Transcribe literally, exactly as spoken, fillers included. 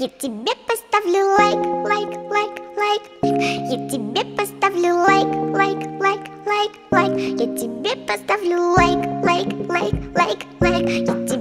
Я тебе поставлю лайк, лайк, лайк, лайк. Я тебе поставлю лайк, лайк, лайк, лайк, лайк. Я тебе поставлю лайк, лайк, лайк, лайк, лайк. Я тебе